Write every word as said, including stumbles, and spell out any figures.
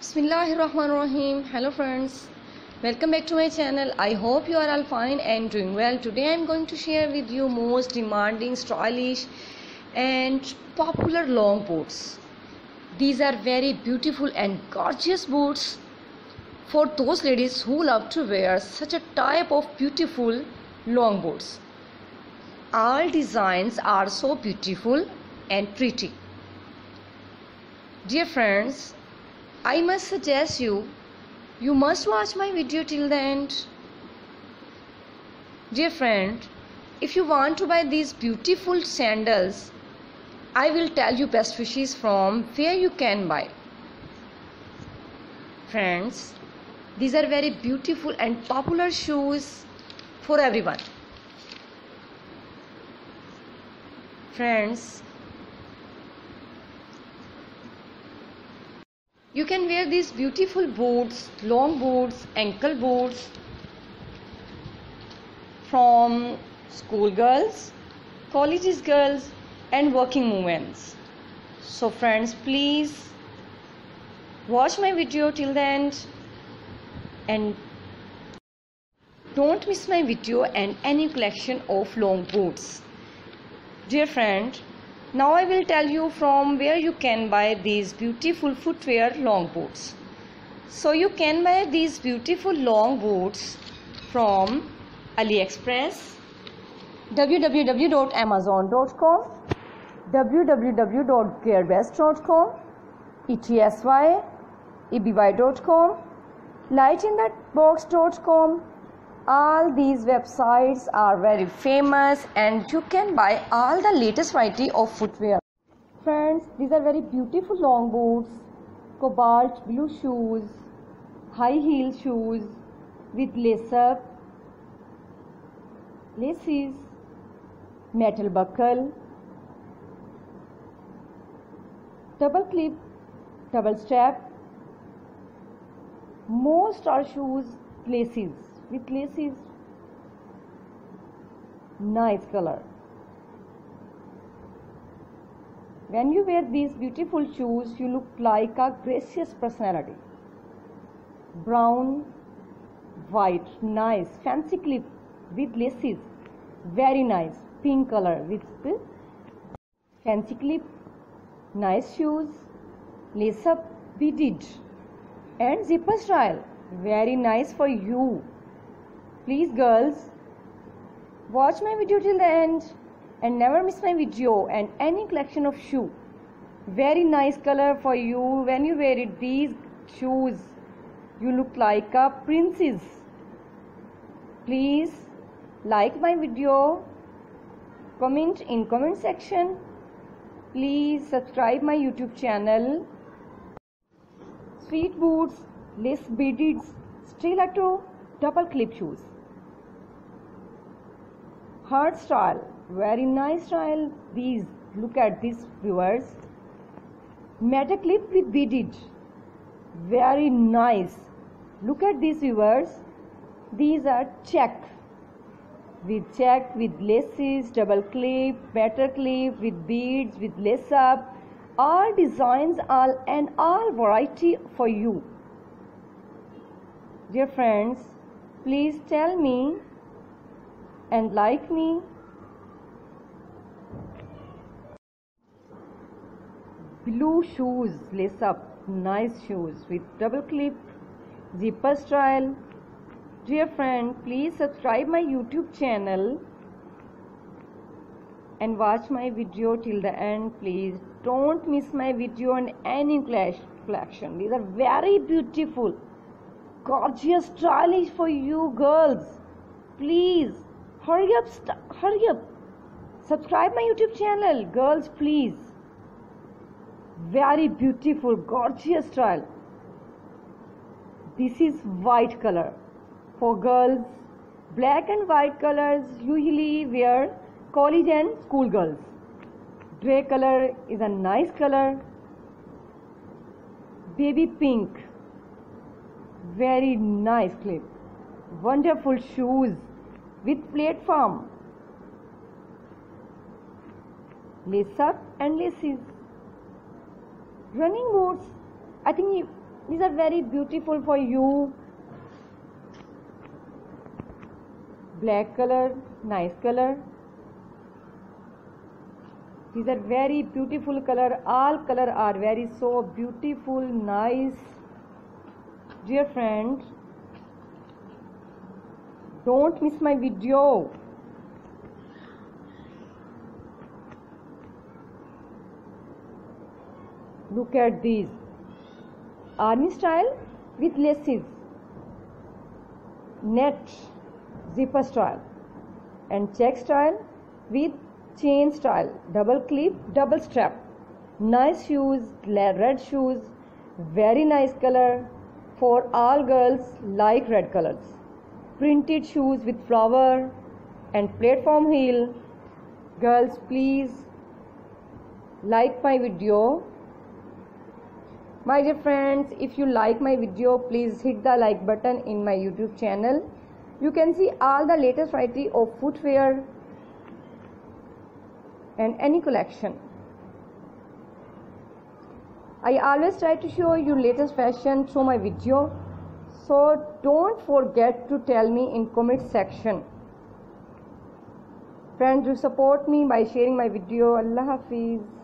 Bismillahirrahmanirrahim. Hello friends, welcome back to my channel. I hope you are all fine and doing well. Today I am going to share with you most demanding, stylish and popular long boots. These are very beautiful and gorgeous boots for those ladies who love to wear such a type of beautiful long boots. All designs are so beautiful and pretty. Dear friends, I must suggest you, you must watch my video till the end. Dear friend, if you want to buy these beautiful sandals, I will tell you best wishes from where you can buy. Friends, these are very beautiful and popular shoes for everyone. Friends, you can wear these beautiful boots, long boots, ankle boots from school girls, colleges girls and working women. So friends, please watch my video till the end and don't miss my video and any collection of long boots. Dear friend, now I will tell you from where you can buy these beautiful footwear long boots. So you can buy these beautiful long boots from AliExpress, w w w dot amazon dot com, w w w dot gearbest dot com, etsy, eby dot com, lightinthebox dot com. All these websites are very famous and you can buy all the latest variety of footwear. Friends, these are very beautiful long boots, cobalt blue shoes, high heel shoes with lace up, laces, metal buckle, double clip, double strap. Most are shoes laces. With laces, nice color. When you wear these beautiful shoes, you look like a gracious personality. Brown, white, nice, fancy clip with laces, very nice. Pink color with fancy clip, nice shoes, lace up beaded and zipper style, very nice for you. Please girls, watch my video till the end and never miss my video and any collection of shoe. Very nice color for you. When you wear it, these shoes, you look like a princess. Please like my video, comment in comment section. Please subscribe my YouTube channel. Street boots, lace beaded, stiletto, double clip shoes. Heart style, very nice style. These, look at these viewers. Metal clip with beaded, very nice. Look at these viewers. These are check with check with laces, double clip, metal clip with beads, with lace up. All designs, all and all variety for you. Dear friends, please tell me and like me. Blue shoes, lace up, nice shoes with double clip, zipper style. Dear friend, please subscribe my YouTube channel and watch my video till the end. Please don't miss my video on any collection. These are very beautiful, gorgeous, stylish for you girls. Please hurry up, hurry up. Subscribe my YouTube channel, girls, please. Very beautiful, gorgeous style. This is white color for girls. Black and white colors usually wear college and school girls. Gray color is a nice color. Baby pink, very nice clip. Wonderful shoes with platform, lace up and laces. Running boots, I think These are very beautiful for you. Black color, nice color. These are very beautiful color. All color are very so beautiful, nice. Dear friend, don't miss my video. Look at these. Army style with laces. Net zipper style. And check style with chain style. Double clip, double strap. Nice shoes, red shoes. Very nice color. For all girls like red colors. Printed shoes with flower and platform heel. Girls, please like my video. My dear friends, if you like my video, please hit the like button in my YouTube channel. You can see all the latest variety of footwear and any collection. I always try to show you latest fashion through my video, so don't forget to tell me in comment section. Friends, do support me by sharing my video. Allah Hafiz.